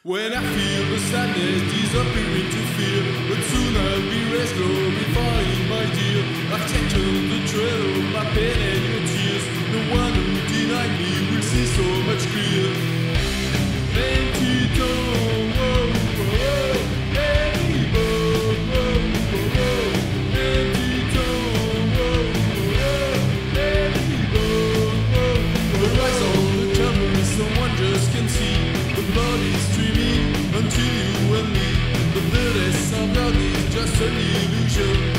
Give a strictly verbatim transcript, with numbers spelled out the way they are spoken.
When I feel the sadness disappearing to fear, but soon I'll be raised glorifying my dear. I've taken the trail of my pain and your tears. The one who denied me will see so much clear. Empty tomb, oh, oh, oh, empty tomb, oh, oh, oh, empty tomb, oh, oh, oh, empty tomb, oh, oh. The rise of the camera, someone just can see. The blood is streaming unto you and me. But the rest of God is just an illusion.